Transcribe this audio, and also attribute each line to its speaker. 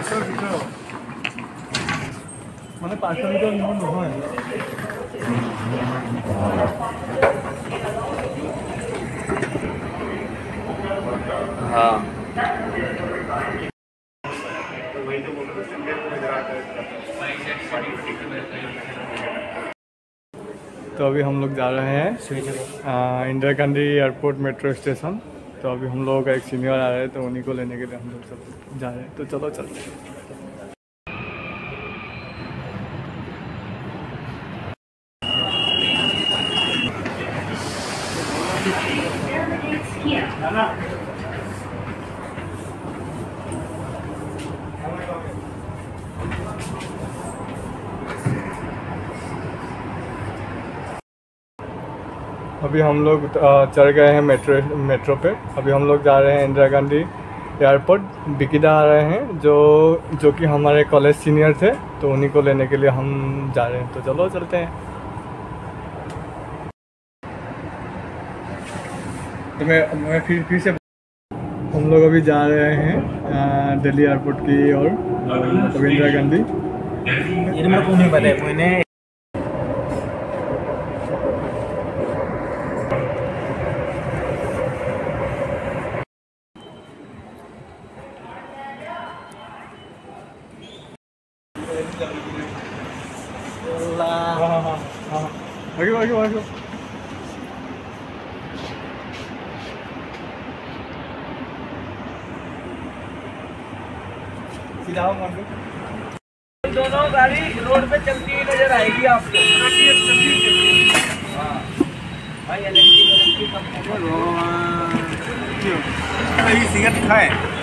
Speaker 1: মানে 500 মিটাৰ ইমান নহয়।
Speaker 2: हाँ
Speaker 1: तो अभी हम लोग जा रहे हैं Indira Gandhi airport metro station. तो अभी हम लोगों का एक सीनियर आ रहे हैं, तो उन्हीं को लेने के लिए हम लोग सब जा रहे हैं। तो चलो चलते हैं। अभी हम लोग चढ़ गए हैं मेट्रो पे। अभी हम लोग जा रहे हैं इंदिरा गांधी एयरपोर्ट। विकिदा आ रहे हैं जो कि हमारे कॉलेज सीनियर थे, तो उन्हीं को लेने के लिए हम जा रहे हैं। तो चलो चलते हैं। तो मैं फिर से हम लोग अभी जा रहे हैं दिल्ली एयरपोर्ट की ओर, मतलब Indira Gandhi.
Speaker 2: ini mah punya pada punya
Speaker 1: आगे सीधा
Speaker 2: दोनों गाड़ी रोड पे चलती हुई नजर आएगी आपको। हाँ भाई इलेक्ट्रिक कंपनी सिगरेट खाए।